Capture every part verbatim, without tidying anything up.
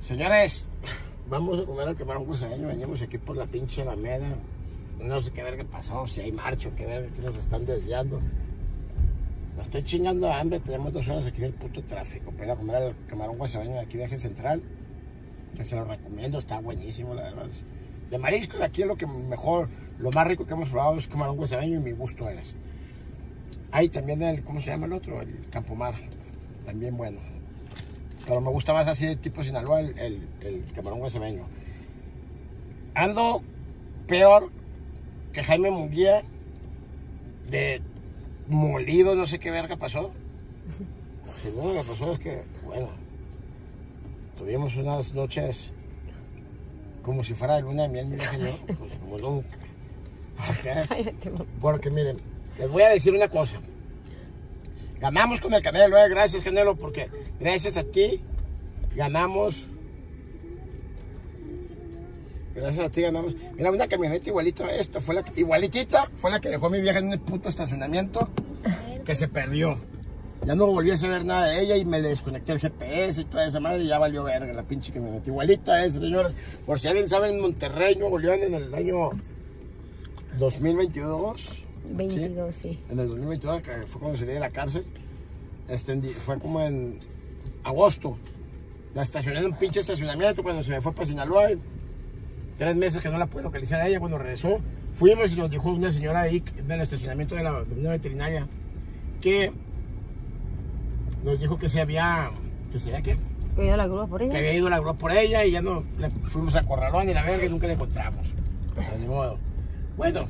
Señores, vamos a comer al camarón guisabeño. Venimos aquí por la pinche Alameda. No sé qué verga pasó, si hay marcha o qué verga, que nos están desviando. Me estoy chingando de hambre, tenemos dos horas aquí del puto tráfico. Para ir a comer al camarón guisabeño de aquí de Eje Central. Que se lo recomiendo, está buenísimo, la verdad. De mariscos, aquí es lo que mejor, lo más rico que hemos probado es camarón guisabeño y mi gusto es. Hay también el, ¿cómo se llama el otro? El Campomar, también bueno. Pero me gusta más así de tipo Sinaloa, el, el, el camarón guisabeño. Ando peor que Jaime Munguía, de molido, no sé qué verga pasó. Lo único que pasó es que, bueno, tuvimos unas noches como si fuera de luna de miel, mi vieja, ¿no? Pues como nunca. Okay. Porque miren, les voy a decir una cosa. Ganamos con el Canelo, eh. Gracias, Canelo, porque gracias a ti ganamos. Gracias a ti ganamos. Mira, una camioneta igualita a esta, fue la, igualitita, fue la que dejó a mi vieja en un puto estacionamiento que se perdió. Ya no volví a saber nada de ella y me le desconecté el G P S y toda esa madre y ya valió verga la pinche camioneta. Igualita a esa, señores. Por si alguien sabe, en Monterrey, Nuevo León, en el año dos mil veintidós. veintidós, ¿sí? Sí. En el dos mil veintidós, que fue cuando salí de la cárcel. Este, fue como en agosto. La estacioné en un pinche estacionamiento cuando se me fue para Sinaloa. Tres meses que no la pude localizar a ella. Cuando regresó, fuimos y nos dijo una señora de ahí, del estacionamiento de la, de una veterinaria, que nos dijo que se había, que se había qué, que había ido la grúa por ella, que había ido la grúa por ella y ya no, le fuimos a Corralón y la verga y nunca la encontramos. Pero ni modo. Bueno,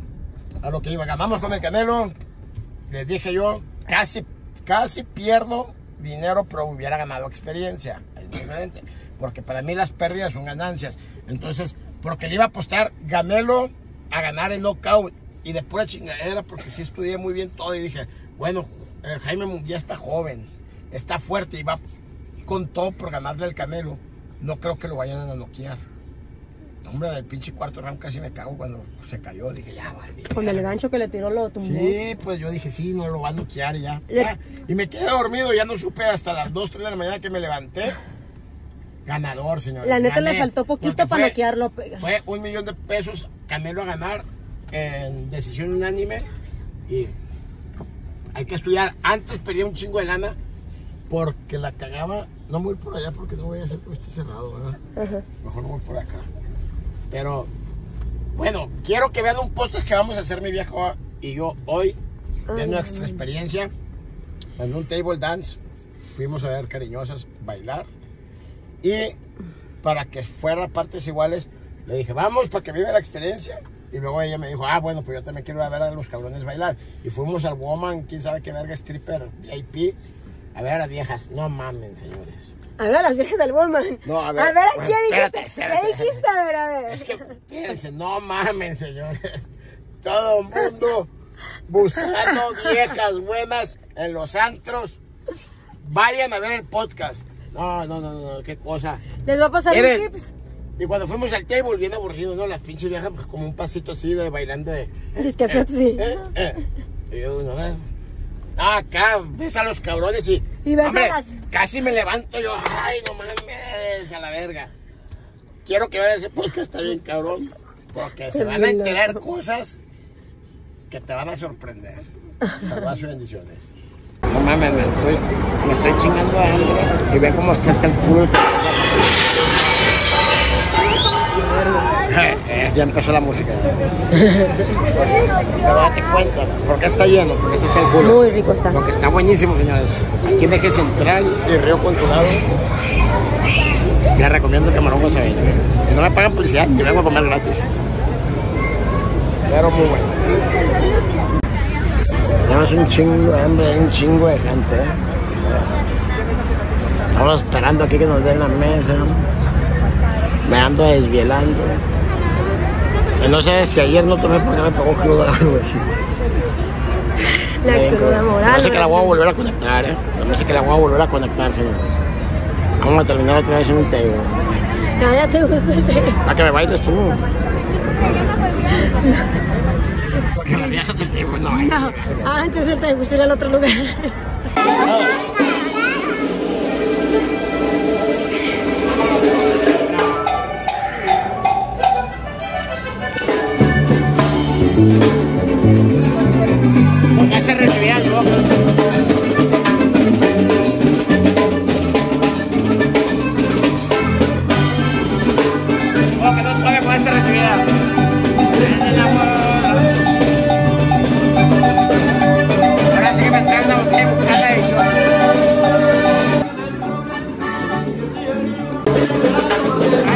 a lo que iba, ganamos con el Canelo. Les dije yo, casi, casi pierdo dinero, pero hubiera ganado experiencia. Es diferente, porque para mí las pérdidas son ganancias. Entonces, porque le iba a apostar Canelo a ganar el knockout y de pura chingadera, porque sí estudié muy bien todo y dije, bueno, eh, Jaime Munguía está joven, está fuerte y va con todo por ganarle al Canelo. No creo que lo vayan a noquear. Hombre, del pinche cuarto round casi me cago cuando se cayó. Dije, ya, vale. Con el gancho que le tiró lo tumbó. Sí, pues yo dije, sí, no lo va a noquear y ya. ya. Y me quedé dormido, ya no supe hasta las dos, tres de la mañana que me levanté. Ganador, señores. La neta Gané, le faltó poquito para noquearlo. Fue un millón de pesos Canelo a ganar en decisión unánime. Y hay que estudiar. Antes perdí un chingo de lana porque la cagaba. No me voy por allá porque no voy a hacer que esté cerrado, ¿verdad? Ajá. Mejor no voy por acá. Pero, bueno, quiero que vean un podcast que vamos a hacer mi viejo y yo hoy, de nuestra experiencia en un table dance. Fuimos a ver Cariñosas bailar y para que fuera partes iguales, le dije, vamos para que viva la experiencia. Y luego ella me dijo, ah, bueno, pues yo también quiero ir a ver a los cabrones bailar. Y fuimos al Woman, quién sabe qué verga, stripper V I P, a ver a las viejas. No mamen, señores. A ver a las viejas del Woman. No, a ver. A ver, ¿a bueno, quién espérate, dijiste? espérate. ¿Qué dijiste? A ver, a ver. Es que, espérense, no mamen, señores. Todo el mundo buscando viejas buenas en los antros. Vayan a ver el podcast. No, no, no, no, qué cosa. Les va a pasar Miren, un tips. Y cuando fuimos al table, bien aburrido, ¿no? Las pinches viejas, pues como un pasito así de bailando de... Es que eh, sí. Eh, eh. Y yo, no, eh. Ah, acá, ves a los cabrones y... Y ves hombre, a las... casi me levanto yo, ay, no mames, a la verga. Quiero que vean ese podcast, está bien cabrón, porque se van a enterar cosas que te van a sorprender. Saludos y bendiciones. No mames, me estoy, me estoy chingando de hambre y ven cómo está hasta el culo. Ya empezó la música. Pero date cuenta, ¿por qué está lleno? Porque ese está el culo. Muy rico está. Porque está buenísimo, señores. Aquí en Eje Central y Río Consulado. Les recomiendo el camarón guisabeño. Y no me pagan publicidad, yo vengo a comer gratis. Pero muy bueno. Tenemos un chingo de hambre, un chingo de gente, ¿eh? Estamos esperando aquí que nos den la mesa. Me ando desvielando. Y no sé si ayer no tomé porque me pegó cruda, güey. La cruda moral. No sé que la voy a volver a conectar, ¿eh? No sé que la voy a volver a conectar, señores. Vamos a terminar otra vez en un table. No, ya te gusta el table. Para que me bailes tú. Porque la vieja del table no hay. No, antes el table, gusta ir al otro lugar.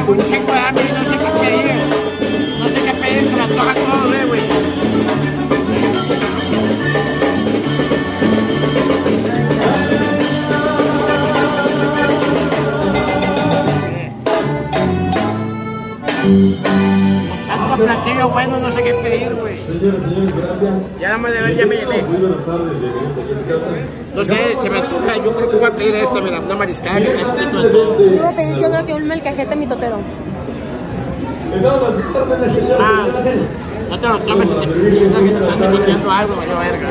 tengo un chingo de hambre y no sé qué pedir. No sé qué pedir, se me antoja todo, eh, güey. Tanto platillo bueno, no sé qué pedir, güey. Ya nada más de ver, ya me llené. No sé, se me antoja, yo creo que voy a pedir esta, mira, una mariscada que trae un poquito de todo. Yo voy a pedir, yo creo que un melcajete mitotero. Ah, no te lo tomes si te piensas que te están metiendo algo, vaya verga.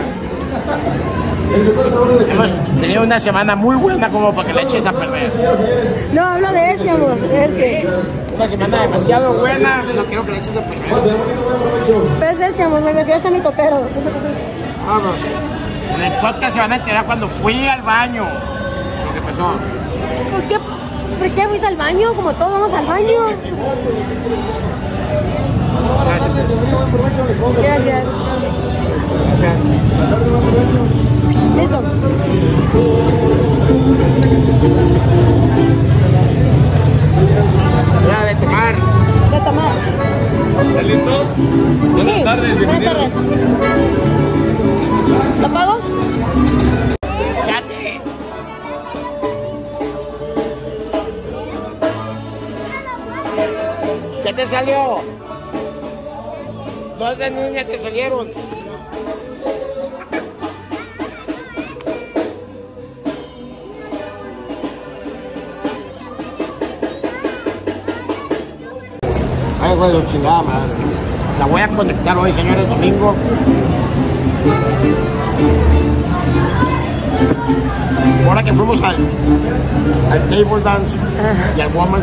Hemos tenido una semana muy buena como para que la eches a perder. No, hablo de este, amor, de este. Una semana demasiado buena, no quiero que la eches a perder. Pero es este, amor, me refiero a este mitotero. Vamos. En el podcast se van a enterar cuando fui al baño. Lo que pasó. ¿Por qué? ¿Por qué fuiste al baño? Como todos vamos al baño. Gracias. Gracias. Gracias. Listo. Ya de tomar. De tomar. ¿Está listo? Buenas Sí, tardes, buenas bienvenidos. tardes. ¿Lo pago? ¡Chate! ¿Qué te salió? Dos de niñas te salieron. Ay, güey, los chingada madre. La voy a conectar hoy, señores, domingo. Ahora que fuimos al, al table dance y al woman,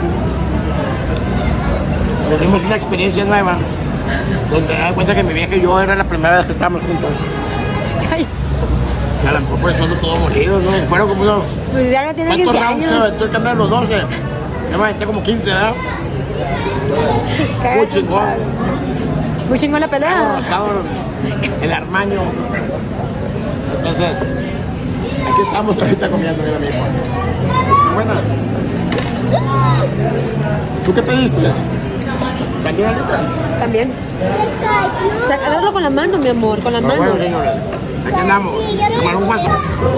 tuvimos una experiencia nueva donde me da cuenta que mi vieja y yo era la primera vez que estábamos juntos. Ay, Y a lo mejor por eso ando todo molido, ¿no? Fueron como unos... pues ya no tiene ¿Cuántos quince rounds se años. aventó el cambio de los doce? Yo me aventé como quince, ¿verdad? Muy Cállate, chingón. padre. Muy chingón la Algo pelea. rosado, el armaño. Entonces, aquí estamos ahorita comiendo, mira mi hijo. Buenas. ¿Tú qué pediste? ¿También ahorita? También. O sea, agarrarlo con la mano, mi amor, con la Pero mano. bueno, señores, aquí andamos. Tomar un vaso.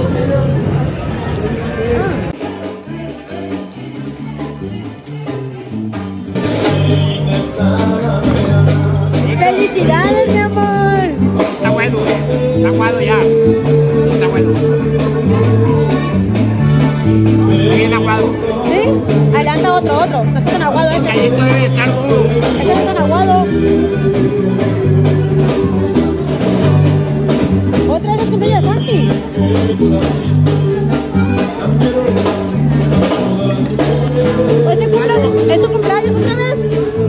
¡Felicidades, mi amor! Está bueno, está aguado ya. Está bueno. Está bien aguado. ¿Sí? Adelanta otro, otro. No está tan aguado El ese. callito debe estar duro. Ese no está tan aguado. Otra vez es cumpleaños de Santi. ¿Es tu cumpleaños? ¿Es tu cumpleaños otra vez?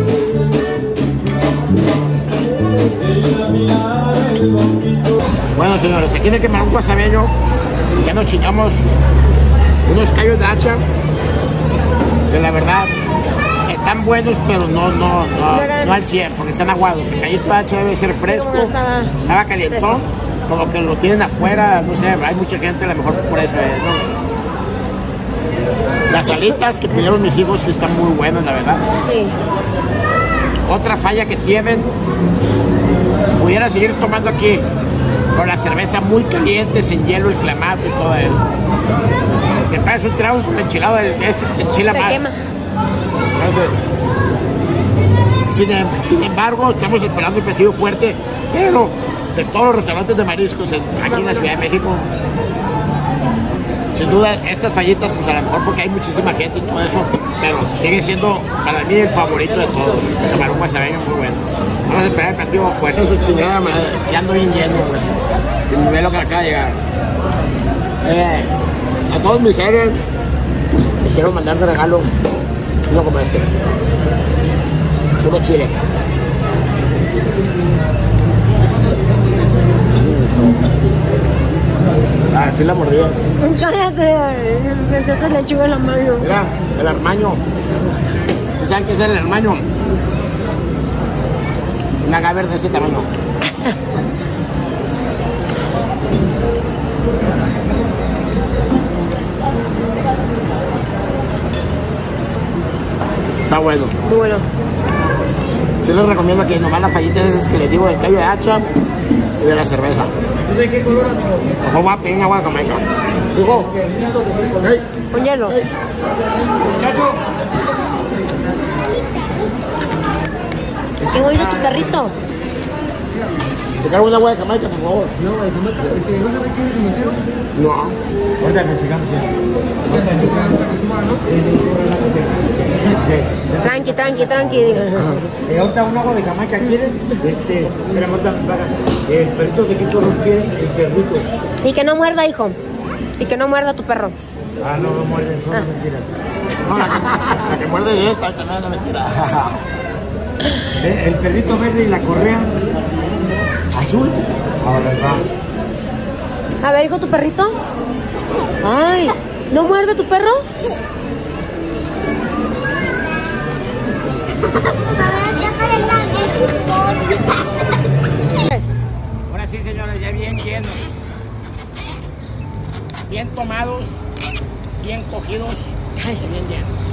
Bueno, señores, aquí en el Quemarón Guasabeño ya nos chingamos unos callos de hacha que la verdad están buenos, pero no, no, no, no al cien, porque están aguados. El callito de hacha debe ser fresco, No, estaba estaba calientón, como que lo tienen afuera, no sé, hay mucha gente, a lo mejor por eso es, ¿no? Las alitas que pidieron mis hijos sí están muy buenas, la verdad. Sí. Otra falla que tienen, pudiera seguir tomando aquí, con la cerveza muy caliente, sin hielo, el clamato y todo eso. Que parece un trago con enchilado, el, este te enchila Se más. quema. Entonces, sin, em- sin embargo, estamos esperando el platillo fuerte, pero de todos los restaurantes de mariscos en- aquí en la Ciudad de México, sin duda, estas fallitas, pues a lo mejor porque hay muchísima gente y todo eso, pero sigue siendo para mí el favorito de todos. El camarón guasabeño muy bueno. Vamos a esperar el platillo fuerte. Eso chingada madre, ya ando bien lleno, güey. Y ve lo que acaba de llegar. Eh, a todos mis haters, les quiero mandar de regalo uno como este. Puro chile. Ah, sí la mordías. Cállate. Me echaste lechuga en la mano. Mira, el armaño. ¿Saben qué es el armaño? Una gaber de este tamaño. Está bueno. Muy bueno. Sí les recomiendo que nomás las fallitas esas que les digo del callo de hacha y de la cerveza. ¿De qué color, amigo? Ojo, voy a pedir una agua de Jamaica. Digo, hey, Con hielo. Muchacho. Qué bonito tu perrito. te cargo una agua de Jamaica, por favor. No, el tomate, este, ¿no sabes quién es el mesero? No. Ahorita investigamos ya. Ahorita investigamos la consumada, ¿no? Tranqui, tranqui, tranqui. Eh, ahorita un agua de Jamaica, ¿quieres? Este, espera, ahorita me pagas. El perrito, ¿de qué color quieres? El perrito. Y que no muerda, hijo. Y que no muerda tu perro. Ah, no, no muerden, son Ah. mentiras. No, la, que, la que muerde es esta, también es una mentira. Eh, El perrito verde y la correa azul. Ahora va. A ver, hijo, tu perrito. Ay, ¿no muerde tu perro? Ahora sí, señores, ya bien llenos. Bien tomados, bien cogidos y bien llenos.